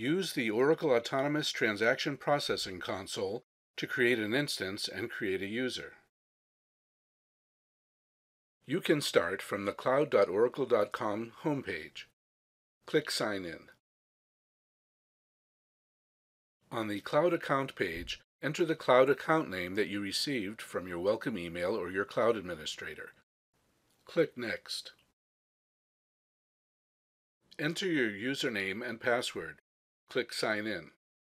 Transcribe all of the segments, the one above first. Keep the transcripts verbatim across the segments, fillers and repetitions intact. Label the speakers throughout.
Speaker 1: Use the Oracle Autonomous Transaction Processing console to create an instance and create a user. You can start from the cloud dot oracle dot com homepage. Click Sign In. On the Cloud Account page, enter the cloud account name that you received from your welcome email or your cloud administrator. Click Next. Enter your username and password. Click Sign In.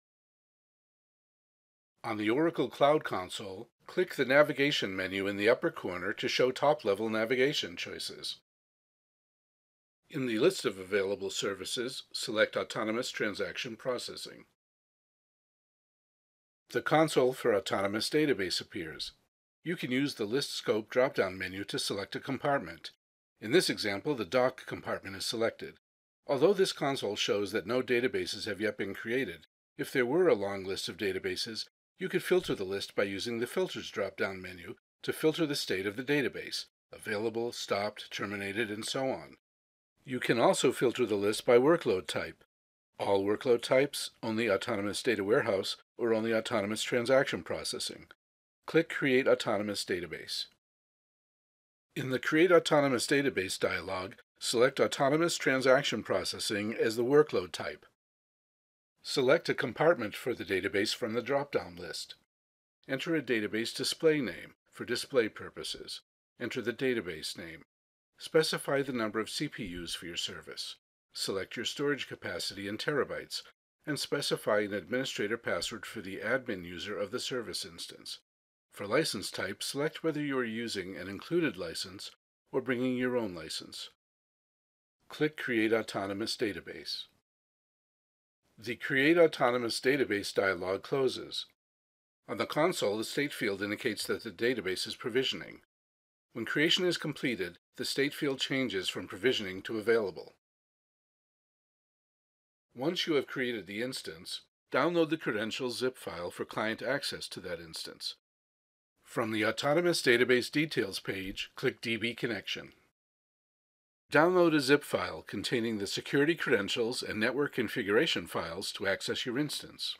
Speaker 1: On the Oracle Cloud Console, click the navigation menu in the upper corner to show top-level navigation choices. In the list of available services, select Autonomous Transaction Processing. The console for Autonomous Database appears. You can use the List Scope drop-down menu to select a compartment. In this example, the doc compartment is selected. Although this console shows that no databases have yet been created, if there were a long list of databases, you could filter the list by using the Filters drop-down menu to filter the state of the database, available, stopped, terminated, and so on. You can also filter the list by workload type. All workload types, only Autonomous Data Warehouse, or only Autonomous Transaction Processing. Click Create Autonomous Database. In the Create Autonomous Database dialog, select Autonomous Transaction Processing as the workload type. Select a compartment for the database from the drop-down list. Enter a database display name for display purposes. Enter the database name. Specify the number of C P Us for your service. Select your storage capacity in terabytes, and specify an administrator password for the admin user of the service instance. For license type, select whether you are using an included license or bringing your own license. Click Create Autonomous Database. The Create Autonomous Database dialog closes. On the console, the state field indicates that the database is provisioning. When creation is completed, the state field changes from provisioning to available. Once you have created the instance, download the credentials zip file for client access to that instance. From the Autonomous Database Details page, click D B Connection. Download a zip file containing the security credentials and network configuration files to access your instance.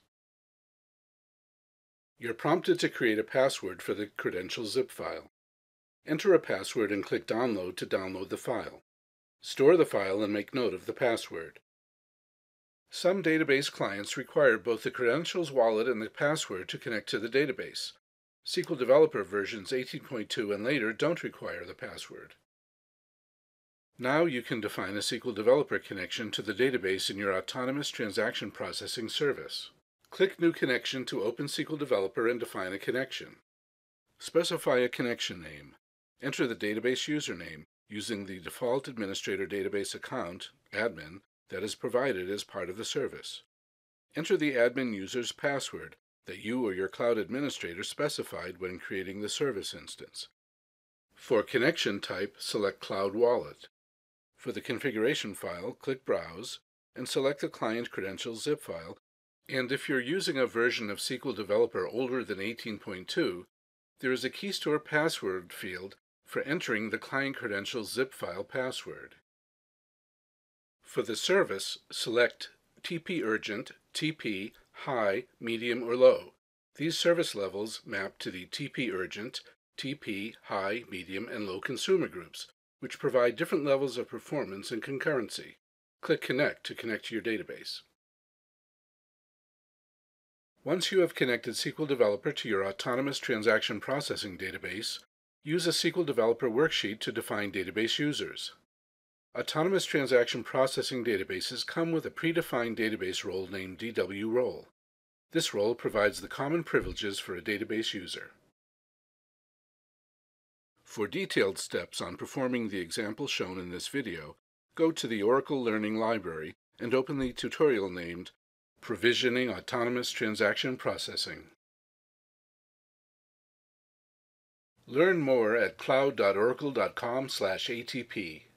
Speaker 1: You're prompted to create a password for the credentials zip file. Enter a password and click Download to download the file. Store the file and make note of the password. Some database clients require both the credentials wallet and the password to connect to the database. S Q L Developer versions eighteen point two and later don't require the password. Now you can define a S Q L Developer connection to the database in your Autonomous Transaction Processing service. Click New Connection to open S Q L Developer and define a connection. Specify a connection name. Enter the database username using the default administrator database account, admin, that is provided as part of the service. Enter the admin user's password that you or your cloud administrator specified when creating the service instance. For connection type, select Cloud Wallet. For the configuration file, click Browse and select the client credentials zip file, and if you're using a version of S Q L Developer older than eighteen point two, there is a keystore password field for entering the client credentials zip file password. For the service, select T P Urgent, T P, High, Medium, or Low. These service levels map to the T P Urgent, T P, High, Medium, and Low consumer groups, which provide different levels of performance and concurrency. Click Connect to connect to your database. Once you have connected S Q L Developer to your Autonomous Transaction Processing database, use a S Q L Developer worksheet to define database users. Autonomous Transaction Processing databases come with a predefined database role named D W role. This role provides the common privileges for a database user. For detailed steps on performing the example shown in this video, go to the Oracle Learning Library and open the tutorial named Provisioning Autonomous Transaction Processing. Learn more at cloud dot oracle dot com slash A T P.